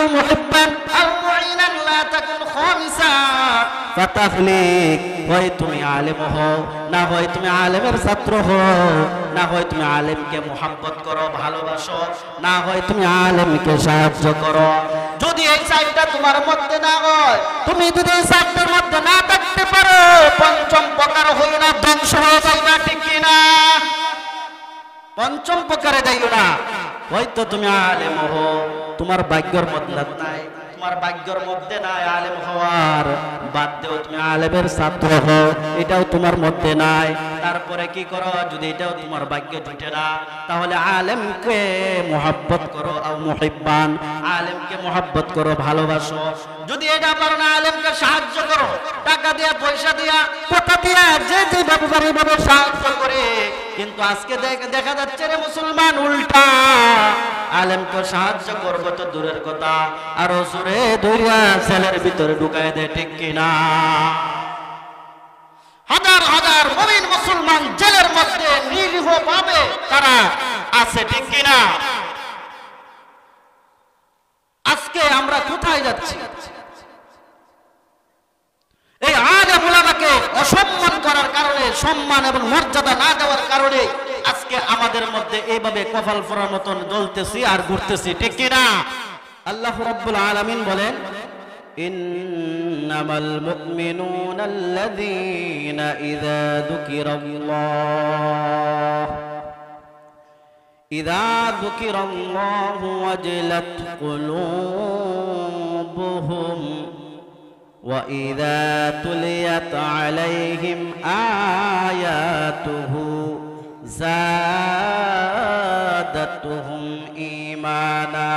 মুহিব্বান আও মুঈনান লা তাকুন খামিসা ফাতাফলিক। হয় তুমি আলেম হও, না হয় তুমি আলেমের ছাত্র হও, না হয় তুমি আলেমকে মুহাব্বত করো, ভালোবাসো, না হয় তুমি আলেমকে সাহায্য করো। যদি এই চারটা তোমার মধ্যে না হয়, তুমি যদি এই চারটার মধ্যে না থাকতে পারো, পঞ্চম প্রকার হই না, ধ্বংস হয়ে যাইবা, ঠিক কি না? পঞ্চম প্রকারে যাইও না। হয়তো তুমি আলেম হও, তোমার ভাগ্যের মধ্যে নাই, তোমার ভাগ্যের মধ্যে নাই আলেম হওয়ার, বাদ দেও তুমি আলেমের ছাত্র হও, এটাও তোমার মধ্যে নাই। তারপরে কি করো? যদি এটাও তোমার ভাগ্যে জুটে না, তাহলে আলেমকে মুহাব্বত করো, আও মুহিব্বান, আলেমকে মুহাব্বত করো, ভালোবাসো। যদি এটা পারো না, আলেমকে সাহায্য করো, টাকা দিয়া, পয়সা দিয়া, কথা দিয়া, যে যেভাবে পারে ভাবে সাহায্য করে। কিন্তু আজকে দেখা যাচ্ছে রে মুসলমান, উল্টা আলেমকে সাহায্য করবো তো দূরের কথা, আরো জোরে ধরিয়া ছেলের ভিতরে ঢুকায় দেয়, ঠিক কিনা? হাজার হাজার মুমিন মুসলমান জেলের মধ্যে নিরীহ ভাবে তারা আছে, ঠিক কিনা? আজকে আমরা কোথায় যাচ্ছি? এই আলেম ওলামাকে অসম্মান করার কারণে, সম্মান এবং মর্যাদা না দেওয়ার কারণে আজকে আমাদের মধ্যে এইভাবে কপাল ফোড়ার মতন জ্বলতেছি আর ঘুরতেছি, ঠিক কিনা? আল্লাহ রাব্বুল আলামিন বলেন, ইন্নামাল মুমিনুনা আল্লাযীনা ইযা যুকিরাল্লাহু ওয়াজিলাত কুলুবুহুম ওয়া ইযা তুলিয়াত আলাইহিম আয়াতুহু যাদাতুহুম ঈমানা।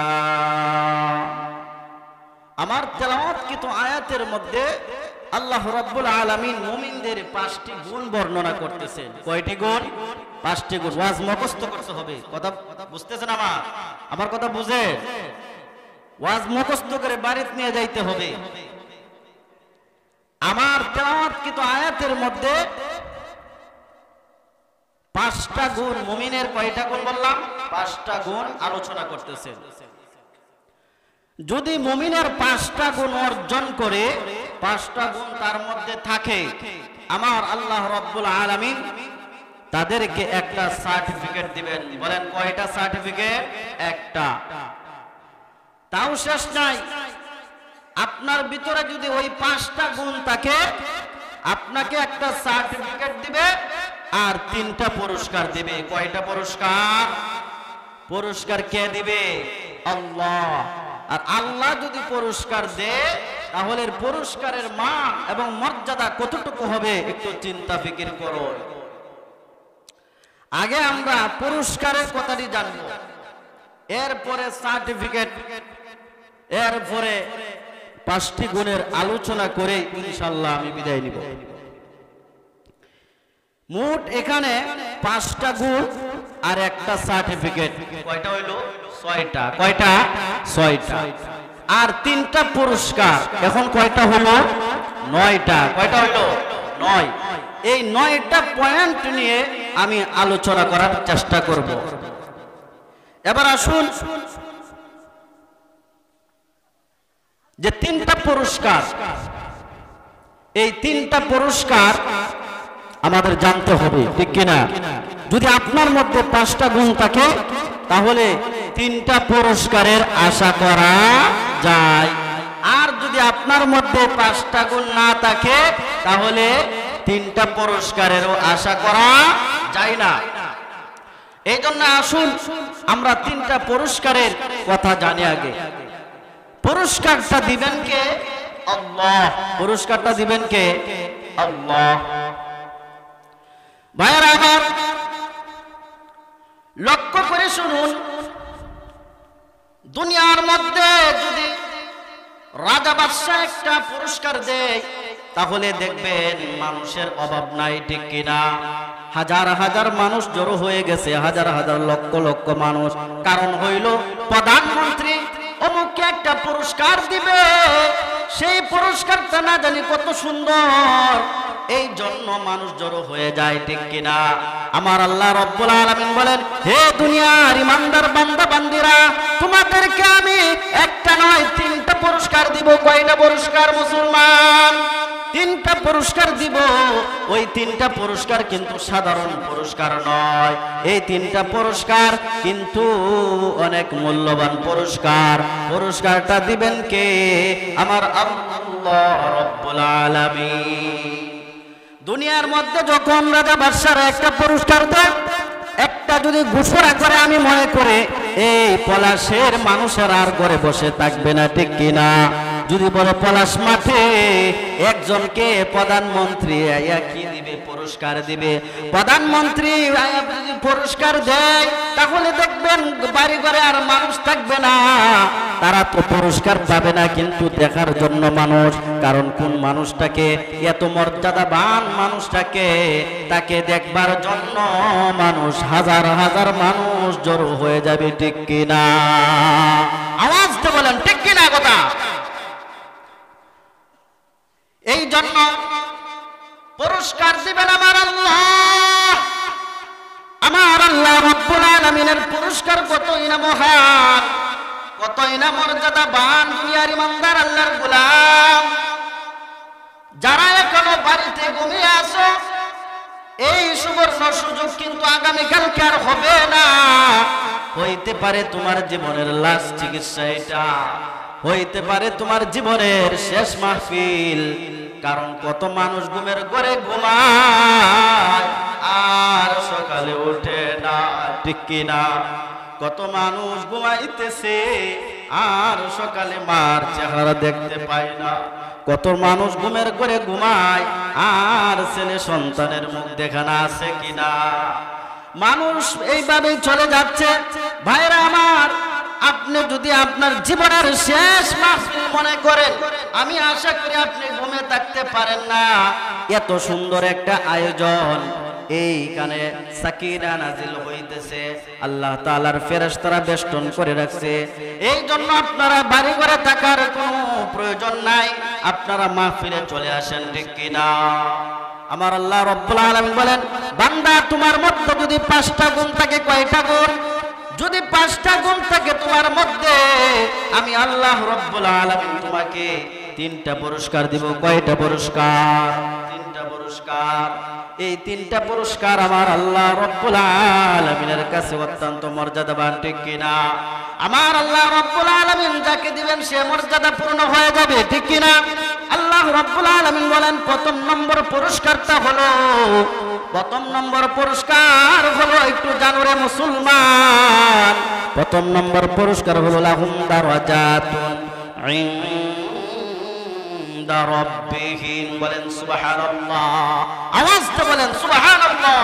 আমার তেলাওয়াতকৃত আয়াতের মধ্যে আল্লাহ রাব্বুল আলামিন মুমিনদের 5টি গুণ বর্ণনা করতেছেন। কয়টি গুণ? 5টি গুণ। ওয়াজ মুখস্থ করতে হবে। কথা বুঝতেছেন? আমার কথা বুঝে ওয়াজ মুখস্থ করে বাড়িতে নিয়ে যাইতে হবে। আমার তেলাওয়াতকৃত আয়াতের মধ্যে 5টা গুণ, মুমিনের কয়টা গুণ বললাম? 5টা গুণ আলোচনা করতেছেন। যদি মুমিনের 5টা গুণ অর্জন করে, 5টা গুণ তার মধ্যে থাকে, আমার আল্লাহ রাব্বুল আলামিন তাদেরকে একটা সার্টিফিকেট দিবেন। বলেন কয়টা সার্টিফিকেট? একটা। তাও শেষ নাই, আপনার ভিতরে যদি ওই 5টা গুণ থাকে, আপনাকে একটা সার্টিফিকেট দিবে আর 3টা পুরস্কার দিবে। কয়টা পুরস্কার? পুরস্কার কে দিবে? আল্লাহ। আর আল্লাহ যদি পুরস্কার দেয়, তাহলে পুরস্কারের মান এবং মর্যাদা কতটুকু হবে একটু চিন্তা ফিকির করো। আগে আমরা পুরস্কারের কথাটি জানবো, এরপরে সার্টিফিকেট, এরপরে 5টি গুণের আলোচনা করে ইনশাআল্লাহ আমি বিদায় নিব। মোট এখানে 5টা গুণ আর একটা সার্টিফিকেট। কয়টা হইল? 6টা। কয়টা? 6টা। আর 3টা পুরস্কার। এখন কয়টা হলো? 9টা। কয়টা হইল? 9। এই 9টা পয়েন্ট নিয়ে আমি আলোচনা করার চেষ্টা করব। এবার আসুন, যে 3টা পুরস্কার, এই 3টা পুরস্কার আমাদের জানতে হবে, ঠিক কিনা? যদি আপনার মধ্যে 5টা গুণ থাকে, তাহলে 3টা পুরস্কারের আশা করা যায়। আর যদি আপনার মধ্যে 5টা গুণ না থাকে, তাহলে 3টা পুরস্কারেরও আশা করা যায় না। এই জন্য আসুন আমরা 3টা পুরস্কারের কথা জানি আগে। পুরস্কারটা দিবেন কে? আল্লাহ। পুরস্কারটা দিবেন কে? আল্লাহ। ভাইয়েরা আমার, লক্ষ্য করে শুনুন, দুনিয়ার মধ্যে যদি রাজা বাদশা একটা পুরস্কার দেয়, তাহলে দেখবেন মানুষের অভাব নাই, ঠিক কিনা? হাজার হাজার মানুষ জড়ো হয়ে গেছে, হাজার হাজার লক্ষ লক্ষ মানুষ। কারণ হইল প্রধানমন্ত্রী অমুককে একটা পুরস্কার দিবে, সেই পুরস্কারটা না জানি কত সুন্দর, এই জন্য মানুষ জড়ো হয়ে যায়, ঠিক কিনা? আমার আল্লাহ রাব্বুল আলামিন বলেন, হে দুনিয়ার ইমানদার বান্দা বান্দিরা, তোমাদেরকে আমি একটা নয় পুরস্কার মুসলমান, তিনটা পুরস্কার দিব। ওই তিনটা পুরস্কার কিন্তু সাধারণ পুরস্কার নয়, এই তিনটা পুরস্কার কিন্তু অনেক মূল্যবান পুরস্কার। পুরস্কারটা দিবেন কে? আমার আল্লাহ রাব্বুল আলামিন। দুনিয়ার মধ্যে যখন রাজা বাদশারা একটা পুরস্কার দেয়, একটা যদি ঘোষণা করে, আমি মনে করে এই পলাশের মানুষের আর ঘরে বসে থাকবে না, ঠিক কিনা? যদি বলে পলাশ মাঠে একজনকে প্রধানমন্ত্রী আয়া কি দিবে? পুরস্কার দিবে। প্রধানমন্ত্রী আয়া যদি পুরস্কার দেয়, তাহলে দেখবেন বাড়ি ঘরে আর মানুষ থাকবে না, তারা তো পুরস্কার পাবে না, কিন্তু দেখার জন্য মানুষ। কারণ কোন মানুষটাকে, এত মর্যাদাবান মানুষটাকে, তাকে দেখবার জন্য মানুষ, হাজার হাজার মানুষ জড়ো হয়ে যাবে, ঠিক কিনা? আওয়াজটা বলেন, ঠিক কিনা কথা? এই জন্য পুরস্কার দিবেন আমার আল্লাহ। আমার আল্লাহ রাব্বুল আলামিনের পুরস্কার কতই না মহান, কতই না মর্যাদাবান। দুনিয়ার ইমানদার আল্লাহর গোলাম যারা এখনো বাড়িতে ঘুমিয়ে আছো, এই সুবর্ণ সুযোগ কিন্তু আগামীকালকে আর হবে না। হইতে পারে তোমার জীবনের লাস্ট চিকিৎসা এটা, হইতে পারে তোমার জীবনের শেষ মাহফিল। কারণ কত মানুষ ঘুমের ঘরে ঘুমায় আর সকালে ওঠে না, ঠিক কিনা? কত মানুষ ঘুমাইতেছে আর সকালে মার চেহারা দেখতে পায় না। কত মানুষ ঘুমের ঘরে ঘুমায় আর ছেলে সন্তানের মুখ দেখা না আছে কিনা? মানুষ এইভাবেই চলে যাচ্ছে। ভাইরা আমার, আপনি যদি আপনার জীবনের শেষ মাহফিল মনে করেন, আমি আশা করি আপনি ঘুমে থাকতে পারেন না। এত সুন্দর একটা আয়োজন, এইখানে সাকিনা নাজিল হইতেছে, আল্লাহ তাআলার ফেরেশতারা বেষ্টন করে রাখছে। এই জন্য আপনারা বাড়ি ঘরে থাকার কোনো প্রয়োজন নাই, আপনারা মাহফিলে চলে আসেন, ঠিক কিনা? আমার আল্লাহ রাব্বুল আলামিন বলেন, বান্দা তোমার মধ্যে যদি 5টা গুণ থাকে, কয়টা গুণ? যদি 5টা গুণ থাকে তোমার মধ্যে, আমি আল্লাহ রাব্বুল আলামিন তোমাকে 3টা পুরস্কার দিব। কয়টা পুরস্কার? 3টা পুরস্কার। এই 3টা পুরস্কার আমার আল্লাহ রাব্বুল আলামিনের কাছে অত্যন্ত মর্যাদাবান, ঠিক কিনা? আমার আল্লাহ রাব্বুল আলামিন যাকে দিবেন সে মর্যাদা পূর্ণ হয়ে যাবে, ঠিক কিনা? আল্লাহ রাব্বুল আলামিন বলেন, প্রথম নম্বর পুরস্কারটা হলো, প্রথম নম্বর পুরস্কার হলো, একটু জানুরে মুসলমান, প্রথম নম্বর পুরস্কার হলো লাহুম দারাজাতুন ইনদা রাব্বিহিম। বলেন সুবহানাল্লাহ, আওয়াজটা বলেন সুবহানাল্লাহ।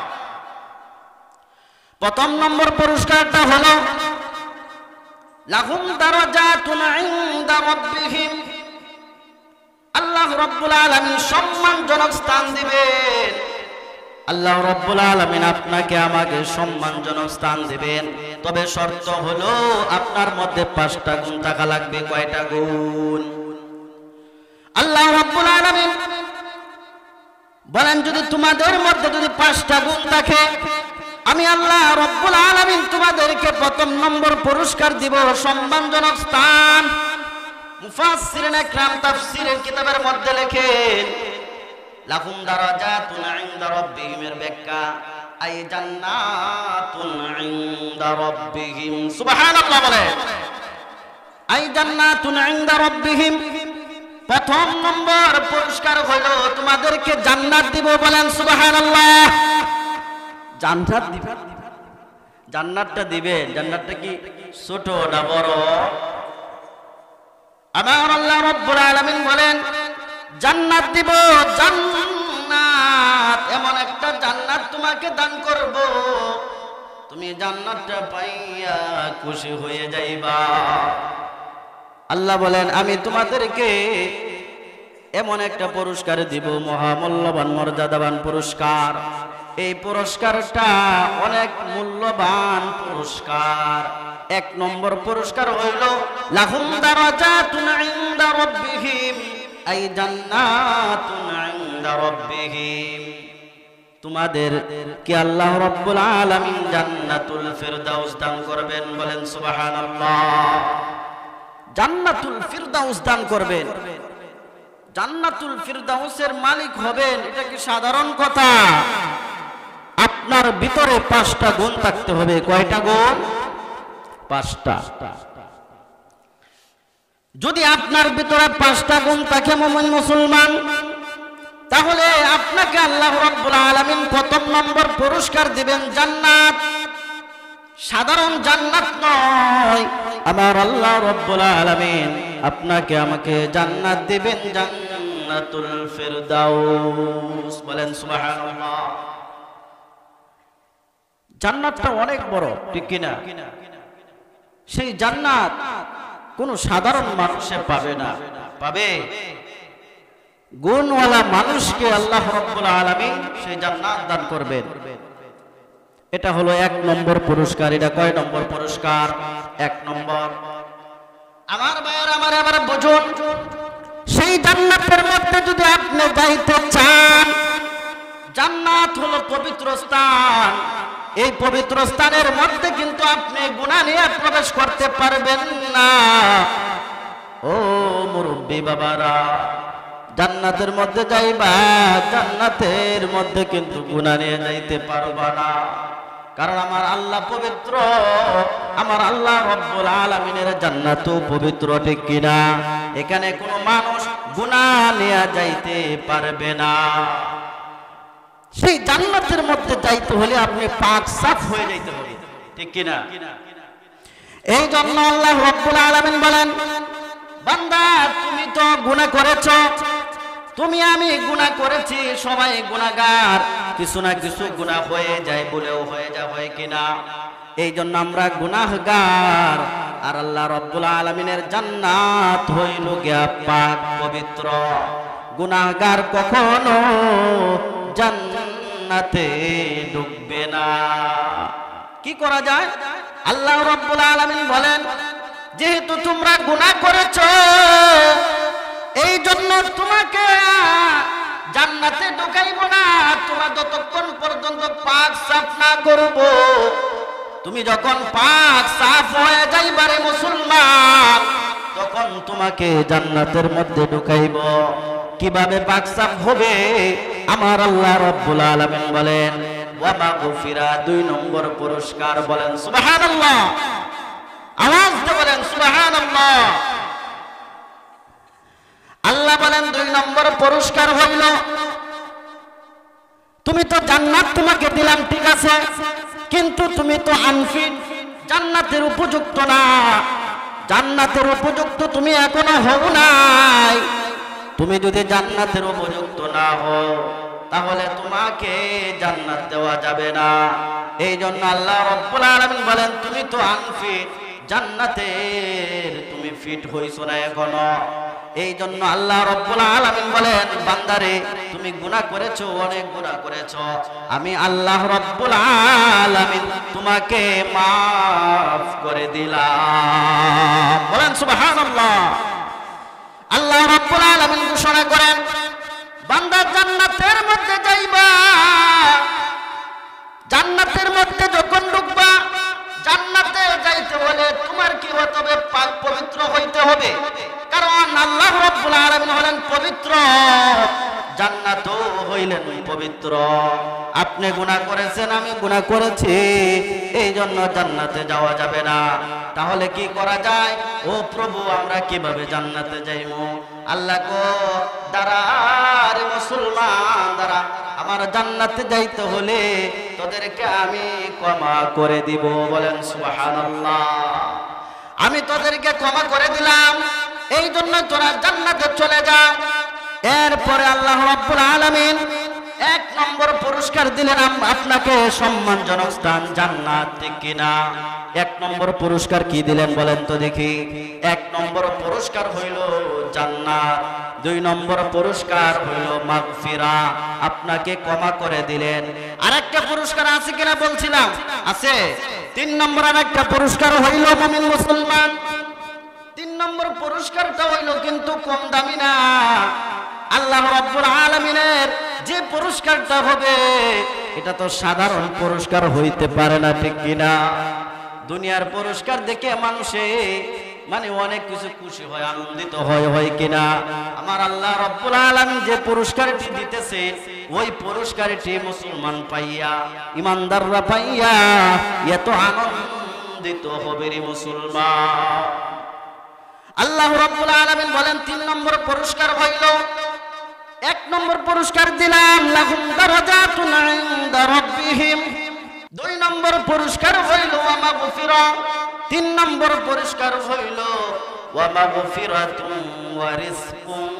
প্রথম নম্বর পুরস্কারটা হলো লাহুম দারাজাতুন ইনদা রাব্বিহিম। আল্লাহ রাব্বুল আলামিন সম্মানজনক স্থান দিবেন। আল্লাহ রাব্বুল আলামিন আপনাকে আমাকে সম্মানজনক স্থান দিবেন, তবে শর্ত হলো আপনার মধ্যে 5টা গুণ থাকা লাগবে। কয়টা গুণ? আল্লাহ রাব্বুল আলামিন বলেন, যদি তোমাদের মধ্যে যদি 5টা গুণ থাকে, আমি আল্লাহ রাব্বুল আলামিন তোমাদেরকে প্রথম নম্বর পুরস্কার দিব, সম্মানজনক স্থান। মুফাসসিরিন ইকরাম তাফসীরের কিতাবের মধ্যে লেখেন, লাহুম দারাজাতুন ইনদা রাব্বিহিম এর ব্যাখ্যা, আই জান্নাতুন ইনদা রাব্বিহিম। সুবহানাল্লাহ বলে, আই জান্নাতুন ইনদা রাব্বিহিম। প্রথম নম্বর পুরস্কার হলো তোমাদেরকে জান্নাত দিব। বলেন সুবহানাল্লাহ। জান্নাত দিবেন, জান্নাতটা দিবেন। জান্নাতটা কি ছোট না বড়? আমার আল্লাহ রাব্বুল আলামিন বলেন, জান্নাত দিব। জান্নাত, এমন একটা জান্নাত তোমাকে দান করব, তুমি জান্নাতটা পাইয়া খুশি হয়ে যাইবা। আল্লাহ বলেন, আমি তোমাদেরকে এমন একটা পুরস্কার দিব, মহামূল্যবান মর্যাদাবান পুরস্কার। এই পুরস্কারটা অনেক মূল্যবান পুরস্কার। 1 নম্বর পুরস্কার হইল লাহুম দারাজাতুন ইনদা রাব্বিহিম, আই জান্নাতুন ইনদা রাব্বিহিম। তোমাদের কি আল্লাহ রাব্বুল আলামিন জান্নাতুল ফিরদাউস দান করবেন। বলেন সুবহানাল্লাহ। জান্নাতুল ফিরদাউস দান করবেন। জান্নাতুল ফিরদাউসের মালিক হবেন, এটা কি সাধারণ কথা? আপনার ভিতরে 5টা গুণ থাকতে হবে। কয়টা গুণ? 5টা। যদি আপনার ভিতরে 5টা গুণ থাকে মুমিন মুসলমান, তাহলে আপনাকে আল্লাহ রাব্বুল আলামিন প্রথম নম্বর পুরস্কার দিবেন জান্নাত। সাধারণ জান্নাত নয়, আমার আল্লাহ রাব্বুল আলামিন আপনাকে আমাকে জান্নাত দিবেন, জান্নাতুল ফিরদাউস। বলেন সুবহানাল্লাহ। জান্নাতটা অনেক বড়, ঠিক কিনা? সেই জান্নাত কোন সাধারণ মানুষে পাবে না, পাবে গুণওয়ালা মানুষকে আল্লাহ রাব্বুল আলামিন সেই জান্নাত দান করবেন। এটা হলো 1 নম্বর পুরস্কার। এটা কয় নম্বর পুরস্কার? 1 নম্বর। আমার ভাইয়েরা, আমার বুঝুন, সেই জান্নাতের মধ্যে যদি আপনি যাইতে চান, জান্নাত হলো পবিত্র স্থান। এই পবিত্র স্থানের মধ্যে কিন্তু আপনি গুনাহ নিয়ে প্রবেশ করতে পারবেন না। ও মুরব্বি বাবারা, জান্নাতের মধ্যে যাইবা, জান্নাতের মধ্যে কিন্তু গুনাহ নিয়ে যাইতে পারবা না। কারণ আমার আল্লাহ পবিত্র, আমার আল্লাহ রব্বুল আলামিনের জান্নাতও পবিত্র, ঠিক কিনা? এখানে কোনো মানুষ গুনাহ নিয়ে যাইতে পারবে না। সেই জান্নাতের মধ্যে যাইতে হলে আপনি পাক সাফ হয়ে যাইতে হবে, ঠিক কিনা? এই জন্য আল্লাহ রাব্বুল আলামিন বলেন, বান্দা তুমি তো গুনাহ করেছো, তুমি আমি গুনাহ করেছি, সবাই গুনাহগার, কিছু না কিছু গুনাহ হয়ে যায়, বলেও হয়ে যায়, হয় কিনা? এই জন্য আমরা গুনাহগার। আর আল্লাহ রাব্বুল আলামিনের জান্নাত হইল গিয়া পাক পবিত্র। গুনাহগার কখনো জান্নাতে ঢুকবে না। কি করা যায়? আল্লাহ রাব্বুল আলামিন বলেন, যেহেতু তোমরা গুনাহ করেছো, এই জন্য তোমাকে জান্নাতে ঢুকাইব না, তোমরা যতক্ষণ পর্যন্ত পাক সাফ না করব। তুমি যখন পাক সাফ হয়ে যাইবারে মুসলমান, তখন তোমাকে জান্নাতের মধ্যে ঢুকাইব। কিভাবে পাক সাফ হবে? আমার আল্লাহ রাব্বুল আলামিন বলেন, ওয়া মাগফিরা, 2 নম্বর পুরস্কার। বলেন সুবহানাল্লাহ। আওয়াজ দিয়ে বলেন সুবহানাল্লাহ। আল্লাহ বলেন 2 নম্বর পুরস্কার হইল, তুমি তো জান্নাত তোমাকে দিলাম, ঠিক আছে, কিন্তু তুমি তো আনফিট, জান্নাতের উপযুক্ত না। জান্নাতের উপযুক্ত তুমি এখনো হও নাই। তুমি যদি জান্নাতের উপযুক্ত না হও, তাহলে তোমাকে জান্নাত দেওয়া যাবে না। এই জন্য আল্লাহ রাব্বুল আলামিন বলেন, তুমি তো আনফিট, জান্নাতের তুমি ফিট হইছো না এখনো। এই জন্য আল্লাহ রাব্বুল আলামিন বলেন, বান্দারে তুমি গুনাহ করেছো, অনেক গুনাহ করেছো, আমি আল্লাহ রাব্বুল আলামিন তোমাকে maaf করে দিলাম। বলেন সুবহানাল্লাহ। আল্লাহ রাব্বুল আলামিন ঘোষণা করেন, বান্দা জান্নাতের মধ্যে যাইবা, জান্নাতের মধ্যে যখন ঢুকবা, জান্নাতে যাইতে হলে তোমার কি হতে হবে? পাক পবিত্র হইতে হবে। কারণ আল্লাহ রাব্বুল আলামিন হলেন পবিত্র, জান্নাতও হইলেন পবিত্র। আপনি গুনাহ করেছেন, আমি গুনাহ করেছি, এই জন্য জান্নাতে যাওয়া যাবে না। তাহলে কি করা যায়? ও প্রভু, আমরা কিভাবে জান্নাতে যাইব? আল্লাহ গো, দাঁড়া রে মুসলমান, দাঁড়া, আমার জান্নাতে যাইতে হলে তোদেরকে আমি ক্ষমা করে দিব। বলেন সুবহানাল্লাহ। আমি তোদেরকে ক্ষমা করে দিলাম, এই জন্য তোরা জান্নাতে চলে যা। এরপরে আল্লাহ রাব্বুল আলামিন 1 নম্বর পুরস্কার দিলেন আপনাকে, সম্মানজনক স্থান জান্নাত, ঠিক কিনা? 1 নম্বর পুরস্কার কি দিলেন বলেন তো দেখি? 1 নম্বর পুরস্কার হইল জান্নাত। 2 নম্বর পুরস্কার হইল মাগফিরা, আপনাকে ক্ষমা করে দিলেন। আরেকটা পুরস্কার আছে কিনা বলছিলাম? আছে। 3 নম্বর আরেকটা পুরস্কার হইল মুমিন মুসলমান। 3 নম্বর পুরস্কারটা হইল কিন্তু কম দামি না। আল্লাহ রাব্বুল আলামিনের যে পুরস্কারটা হবে, এটা তো সাধারণ পুরস্কার হইতে পারে না, ঠিক কিনা? দুনিয়ার পুরস্কার দেখে মানুষে মানে অনেক কিছু খুশি হয়, আনন্দিত হয় কিনা? আমার আল্লাহ রাব্বুল আলামিন যে পুরস্কারটি দিতেছে, ওই পুরস্কারটি মুসলমান পাইয়া, ইমানদাররা পাইয়া এত আনন্দিত হবে রে মুসলমান। আল্লাহ রাব্বুল আলামিন বলেন 3 নম্বর পুরস্কার হইল, 1 নম্বর পুরস্কার দিলাম লাহুম দারাজাতুন ইনদা রাব্বিহিম, 2 নম্বর পুরস্কার হইল ওয়া মাগফিরা, 3 নম্বর পুরস্কার হইল ওয়া মাগফিরাতুন ওয়া রিজকুন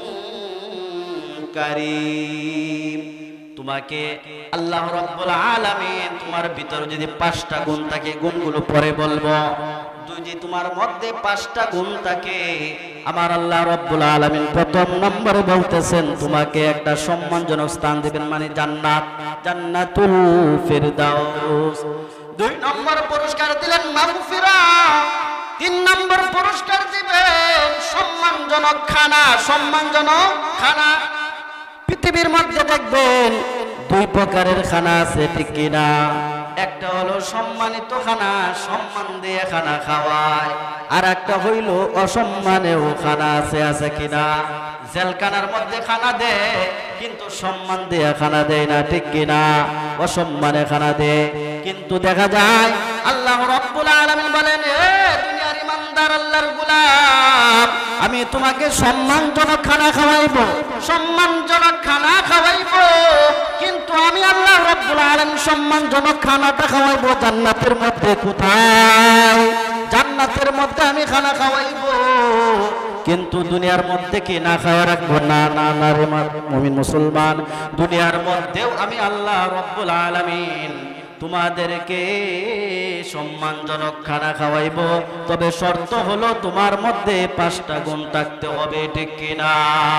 কারীম। তোমাকে আল্লাহ রাব্বুল আলামিন তোমার ভিতরে যদি 5টা গুণ থাকে, গুণগুলো পরে বলবো, যদি তোমার মধ্যে 5টা গুণ থাকে, আমার আল্লাহ রাব্বুল আলামিন 1 নম্বরে বলতেছেন তোমাকে একটা সম্মানজনক স্থান দিবেন, মানে জান্নাত, জান্নাতুল ফিরদাউস। 2 নম্বর পুরস্কার দিলেন মাগফিরা, 3 নম্বর পুরস্কার দিবেন সম্মানজনক খানা, সম্মানজনক খানা। পৃথিবীর মধ্যে দেখবেন 2 প্রকারের খানা আছে, ঠিক কিনা? একটা হলো সম্মানিত খানা, সম্মান দিয়ে খানা খাওয়ায়, আর একটা হইল অসম্মানেও খানা আছে কিনা? জেলখানার মধ্যে খানা দেয় কিন্তু সম্মান দিয়ে খানা দেয় না, ঠিক কিনা? অসম্মানে খানা দেয়। কিন্তু দেখা যায় আল্লাহ রাব্বুল আলামিন বলেন, এ দুনিয়ার ইমানদার আল্লাহর গোলাম, আমি তোমাকে সম্মানজনক খানা খাওয়াইবো, সম্মানজনক খানা খাওয়াইবো, কিন্তু আমি আল্লাহ রাব্বুল আলামিন সম্মানজনক খানাটা খাওয়াইবো জান্নাতের মধ্যে। কোথায়? জান্নাতের মধ্যে আমি খানা খাওয়াইবো, কিন্তু দুনিয়ার মধ্যে কি না খাওয়া রাখবো? না না না রে মুমিন মুসলমান, দুনিয়ার মধ্যেও আমি আল্লাহ রাব্বুল আলামিন তোমাদেরকে সম্মানজনক খানা খাওয়াইবো, তবে শর্ত হলো তোমার মধ্যে 5টা গুণ থাকতে হবে, ঠিক কিনা?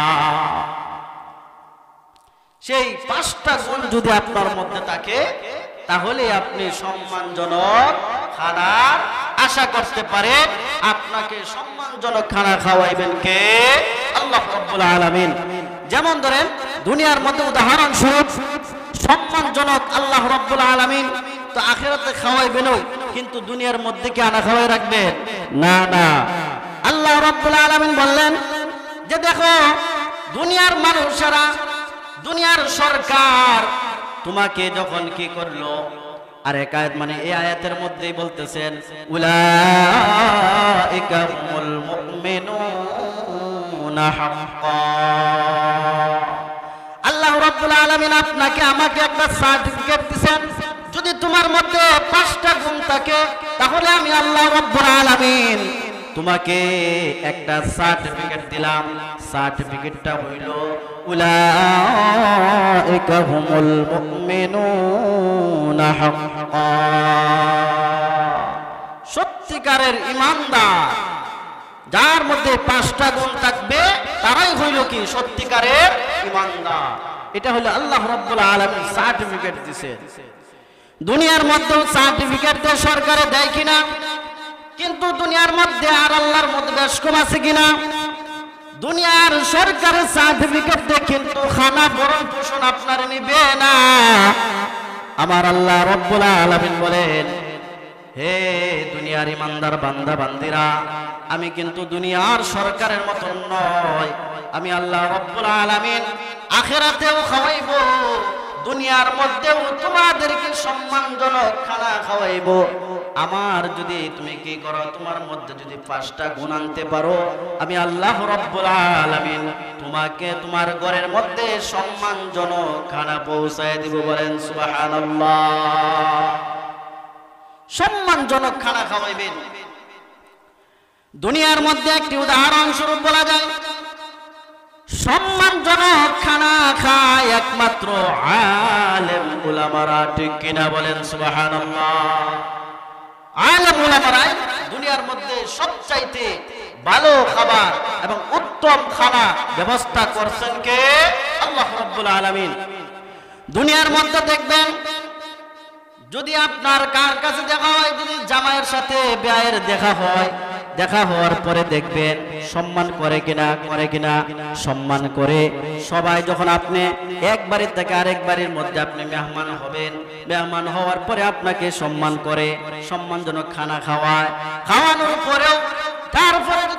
সেই 5টা গুণ যদি আপনার মধ্যে থাকে, তাহলে আপনি সম্মানজনক খানার আশা করতে পারেন। আপনাকে সম্মানজনক খানা খাওয়াইবেন কে? আল্লাহ রাব্বুল আলামিন। যেমন ধরেন দুনিয়ার মধ্যে উদাহরণস্বরূপ সম্মানজনক আল্লাহ রাব্বুল আলামিন তো আখিরাতে খাওয়াইবেন, কিন্তু দুনিয়ার মধ্যে কি আনা খাওয়াই রাখবেন? না না। আল্লাহ রাব্বুল আলামিন বললেন যে দেখো, দুনিয়ার মানুষেরা, দুনিয়ার সরকার তোমাকে যখন কি করলো, আর এক আয়াত, মানে এই আয়াতের মধ্যেই বলতেছেন উলাইকা হুমুল মুমিনুনা হাক্কা। আল্লাহ রাব্বুল আলামিন আপনাকে আমাকে একটা সার্টিফিকেট দিবেন, যদি তোমার মধ্যে 5টা গুণ থাকে, তাহলে আমি আল্লাহ রাব্বুল আলামিন তোমাকে একটা সার্টিফিকেট দিলাম। সার্টিফিকেটটা হইল উলাইকা হুমুল মুমিনুনা হাক্কা। সত্যিকারের ঈমানদার, যার মধ্যে 5টা গুণ থাকবে, তারাই হইল কি সত্যিকারের ঈমানদার। এটা হলো আল্লাহ রাব্বুল আলামিন সার্টিফিকেট দিয়েছেন। দুনিয়ার মধ্যে সার্টিফিকেট তো সরকারে দেয় কিনা, কিন্তু দুনিয়ার মধ্যে আর আল্লাহর মধ্যে বেশ কম আছে কিনা? দুনিয়ার সরকারের সার্টিফিকেট দিয়ে কিন্তু খানা ভরণ পোষণ আপনার নিবে না। আমার আল্লাহ রাব্বুল আলামিন বলেন, হে দুনিয়ার ইমানদার বান্দা বান্দিরা, আমি কিন্তু দুনিয়ার সরকারের মতো নয়, আমি আল্লাহ রাব্বুল আলামিন আখিরাতেও খাওয়াইবো, দুনিয়ার মধ্যেও তোমাদেরকে সম্মানজনক খানা খাওয়াইবো। আমার যদি তুমি কি করো, তোমার মধ্যে যদি 5টা গুণ আনতে পারো, আমি আল্লাহ রাব্বুল আলামিন তোমাকে তোমার ঘরের মধ্যে সম্মানজনক খানা পৌঁছায় দিব। বলেন সুবহানাল্লাহ। সম্মানজনক খানা খাওয়াইবেন। দুনিয়ার মধ্যে একটি উদাহরণ স্বরূপ বলা যায়, সম্মানজনক খানা খায় একমাত্র আলেম উলামারা, ঠিক কিনা? বলেন সুবহানাল্লাহ। আলেম উলামারা দুনিয়ার মধ্যে সবচাইতে ভালো খাবার এবং উত্তম খানা ব্যবস্থা করছেন কে? আল্লাহ রাব্বুল আলামিন। দুনিয়ার মধ্যে দেখবেন, যদি আপনার কার কাছে দেখা হয়, যদি জামাইয়ের সাথে বিয়ের দেখা হয়, দেখা হওয়ার পরে দেখবেন সম্মান করে কিনা, করে কিনা? সম্মান করে। সবাই যখন আপনি এক বাড়ির থেকে আরেক বাড়ির মধ্যে আপনি মেহমান হবেন, মেহমান হওয়ার পরে আপনাকে সম্মান করে, সম্মানজনক খানা খাওয়ায়, খাওয়ানোর পরেও তারপরে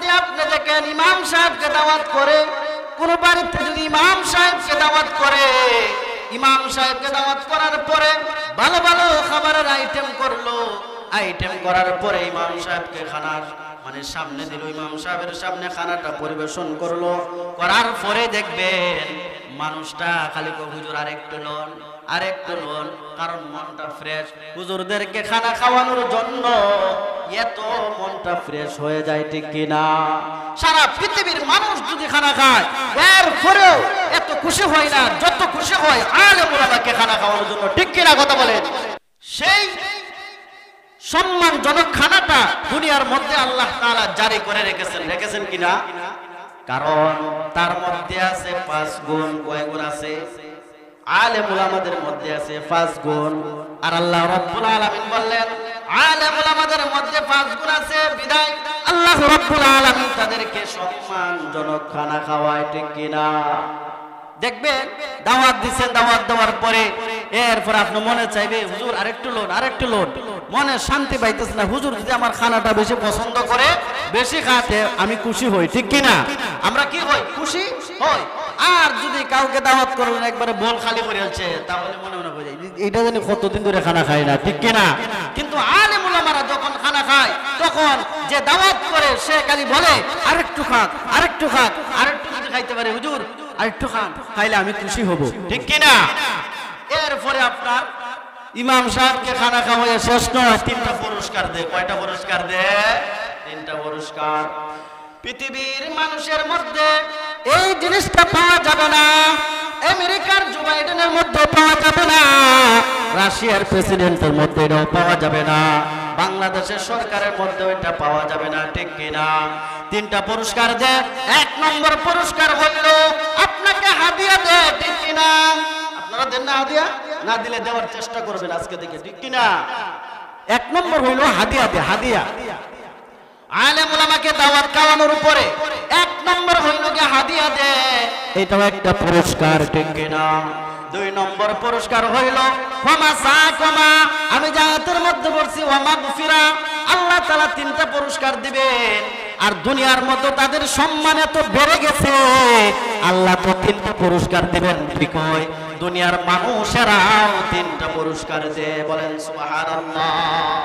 ইমাম সাহেবকে দাওয়াত করে, কোন বাড়িতে যদি ইমাম সাহেবকে দাওয়াত করে, ইমাম সাহেবকে দাওয়াত করার পরে ভালো ভালো খাবারের আইটেম করলো, আইটেম করার পরে ইমাম সাহেবকে খানার মানে সামনে দিল, ইমাম সাহেবের সামনে খানাটা পরিবেশন করলো, করার পরে দেখবেন মানুষটা খালি হুজুর আরেকটু লোন, আরেকটু লোন, কারণ মনটা ফ্রেশ। হুজুরদেরকে খানা খাওয়ানোর জন্য এত মনটা ফ্রেশ হয়ে যায়, ঠিক কিনা? সারা পৃথিবীর মানুষ যদি খানা খায় এরপরেও এত খুশি হয় না যত খুশি হয় আলেম ওলামাকে খানা খাওয়ানোর জন্য, ঠিক কিনা কথা বলে? সেই সম্মানজনক খানাটা দুনিয়ার মধ্যে আল্লাহ তাআলা জারি করে রেখেছেন কিনা? কারণ তার মধ্যে আছে 5 গুণ। কয় গুণ আছে? আলেম ওলামাদের মধ্যে আছে 5 গুণ। আর আল্লাহ রাব্বুল আলামিন বললেন আলেম ওলামাদের মধ্যে 5 গুণ আছে, বিদায় আল্লাহ রাব্বুল আলামিন তাদেরকে সম্মানজনক খানা খাওয়ায়, ঠিক কিনা? দেখবেন দাওয়াত দিচ্ছেন, দাওয়াত দেওয়ার পরে এরপর আপনার মনে চাইবে হুজুর আরেকটু লোন, আরেকটু লোন, মনে শান্তি পাইতেছে না। হুজুর যদি আমার খানাটা বেশি পছন্দ করে, বেশি খাতে আমি খুশি হই, ঠিক কিনা? আমরা কি হই? খুশি হই। আর যদি কাউকে দাওয়াত করলেন একবারে বল খালি করে আছে, তাহলে মনে মনে করে এটা জানি কতদিন ধরে খানা খাই না, ঠিক কিনা? কিন্তু আলেম ওলামারা যখন খানা খায় তখন যে দাওয়াত করে সে খালি বলে আরেকটু খাক, আরেকটু খাক, আরেকটু যদি খাইতে পারে হুজুর আরেকটু খান, খাইলে আমি খুশি হব, ঠিক কিনা? এরপরে আপনার ইমাম সাহেবকে খানা খাওয়াইয়া শেষ নয়, 3টা পুরস্কার দেয়। কয়টা পুরস্কার দেয়? 3টা পুরস্কার। পৃথিবীর মানুষের মধ্যে এই জিনিসটা পাওয়া যাবে না, আমেরিকার জো বাইডেনের মধ্যে পাওয়া যাবে না, রাশিয়ার প্রেসিডেন্টের মধ্যে এটাও পাওয়া যাবে না, বাংলাদেশের সরকারের মধ্যে এটা পাওয়া যাবে না, ঠিক কিনা? 3টা পুরস্কার দেয়। 1 নম্বর পুরস্কার হইল আপনাকে হাদিয়া দেয়, ঠিক কিনা? আপনারা দেন না হাদিয়া? না দিলে দেওয়ার চেষ্টা করবেন আজকে থেকে, ঠিক কিনা? 1 নম্বর হইল হাদিয়া দেয়, হাদিয়া। আলেম ওলামাকে দাওয়াত খাওয়ানোর উপরে 1 নম্বর হইল কি হাদিয়া দেয়, এটাও একটা পুরস্কার, ঠিক কিনা? 2 নম্বর পুরস্কার হইল ক্ষমা চা, ক্ষমা। আমি জান্নাতের মধ্যে বলছি ওয়া মাগফিরা, আল্লাহ তাআলা 3টা পুরস্কার দিবেন। আর দুনিয়ার মধ্যে তাদের সম্মান এত বেড়ে গেছে, আল্লাহ তো 3টা পুরস্কার দিবেন, ঠিক হয়? দুনিয়ার মানুষেরাও 3টা পুরস্কার দেয়, বলেন সুবহানাল্লাহ।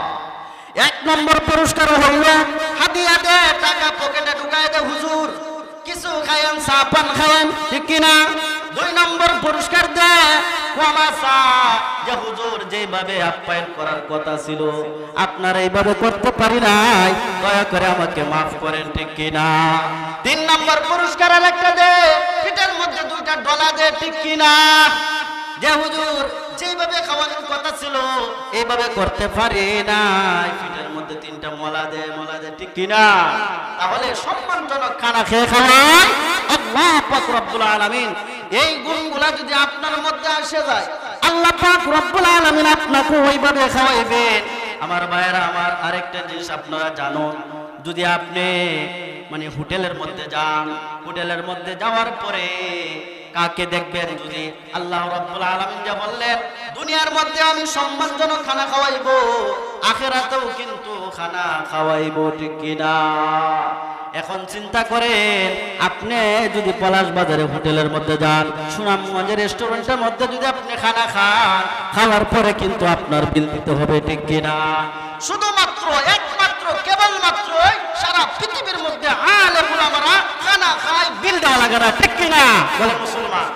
1 নম্বর পুরস্কার হইল হাদিয়া দে, টাকা পকেটে ঢুকায় দে, হুজুর কিছু খায়েন, চা পান খায়েন, ঠিক কিনা? 2 নম্বর পুরস্কার দে ক্ষমা চা, যে হুজুর যেভাবে আপ্যায়ন করার কথা ছিল আপনারা এইভাবে করতে পারি নাই, দয়া করে আমাকে মাফ করেন, ঠিক কিনা? 3 নম্বর পুরস্কার আরেকটা দে, পিঠের মধ্যে 2টা ডলা দে, ঠিক কিনা? যে হুজুর যেভাবে খাওয়ানোর কথা ছিল এইভাবে করতে পারি নাই, পিঠের মধ্যে 3টা মোলা দে, মোলা দে, ঠিক কিনা? তাহলে সম্মানজনক খানা খেয়ে খাওয়ায় আল্লাহ পাক রব্বুল আলামিন। এই গুণগুলা যদি আপনার মধ্যে আসে যায়, আল্লাহ পাক রব্বুল আলামিন আপনাকে ওইভাবে খাওয়াইবেন। আমার ভাইয়েরা, আমার আরেকটা জিনিস আপনারা জানুন, যদি আপনি মানে হোটেলের মধ্যে যান, হোটেলের মধ্যে যাওয়ার পরে কাকে দেখবেন? যদি আল্লাহ রাব্বুল আলামিন যা বললেন দুনিয়ার মধ্যে আমি সম্মানজনক খানা খাওয়াইবো, আখিরাতেও কিন্তু খানা খাওয়াইবো, ঠিক কিনা? এখন চিন্তা করেন, আপনি যদি পলাশ বাজারে হোটেলের মধ্যে যান, সুনামগঞ্জের রেস্টুরেন্টের মধ্যে যদি আপনি খানা খান, খাওয়ার পরে কিন্তু আপনার বিল দিতে হবে, ঠিক কিনা? শুধুমাত্র একমাত্র কেবলমাত্র সারা পৃথিবীর মধ্যে আলেম ওলামারা খানা খায়, বিল দেওয়া লাগে না, ঠিক কিনা? বলে মুসলমান।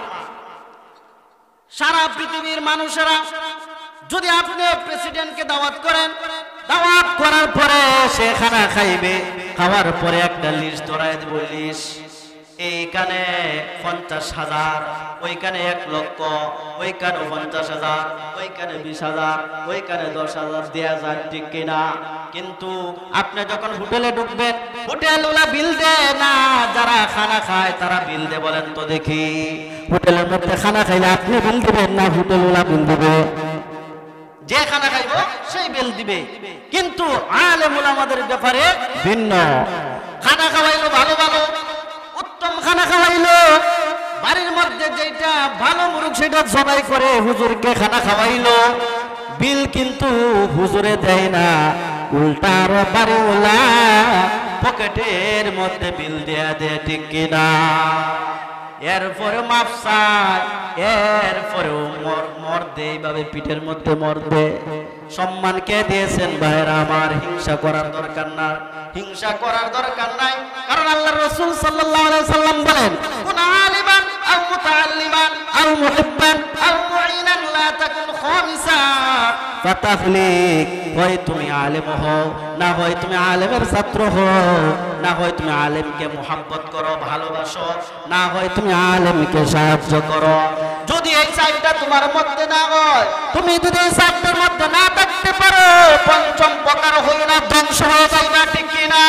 সারা পৃথিবীর মানুষেরা যদি আপনি প্রেসিডেন্টকে দাওয়াত করেন, দাওয়াত করার পরে সে খানা খাইবে, খাওয়ার পরে একটা লিস্ট ধরায় দেব, লিস্ট এইখানে 50,000, ওইখানে 1 লক্ষ, ওইখানে 50,000, ওইখানে 20,000, ওইখানে 10,000 দেয়া যায়, ঠিক কিনা? কিন্তু আপনি যখন হোটেলে ঢুকবেন, হোটেলওয়ালা বিল দেয় না, যারা খানা খায় তারা বিল দেয়। বলেন তো দেখি, হোটেলের মধ্যে খানা খাইলে আপনি বিল দিবেন না হোটেলওয়ালা বিল দিবে? যে খানা খাইবো সেই বিল দিবে। কিন্তু আলেম ওলামাদের ব্যাপারে ভিন্ন। খানা খাওয়াইলো ভালো ভালো উত্তম খানা খাওয়াইলো, বাড়ির মধ্যে যেটা ভালো মুরগ সেটা জবাই করে হুজুরকে খানা খাওয়াইলো, বিল কিন্তু হুজুরে দেয় না, উল্টা আরো বাড়িওয়ালা পকেটের মধ্যে বিল দেয়া দে, ঠিক কিনা? এরপরে মাফ চায়, এরপরেও মরদে, এইভাবে পিঠের মধ্যে মরদে। সম্মান কে দিয়েছেন ভাইরা আমার? হিংসা করার দরকার না, হিংসা করার দরকার নাই। কারণ আল্লাহর রাসূল সাল্লাল্লাহু আলাইহি সাল্লাম বলেন, কুন আলিমান আও মুতাআল্লিমান আও মুহিব্বান আও মুঈনান লা তাকুন খামিসা ফাতাফলিক। হয় তুমি আলেম হও, না হয় তুমি আলেমের ছাত্র হও, না হয় তুমি আলেমকে মুহাব্বত করো, ভালোবাসো, না হয় তুমি আলেমকে সাহায্য করো। যদি এই চারটা তোমার মধ্যে না হয়, তুমি যদি এই চারটার মধ্যে না থাকতে পারো, পঞ্চম প্রকার হইল না, ধ্বংস হয়ে যাইবা, ঠিক কিনা?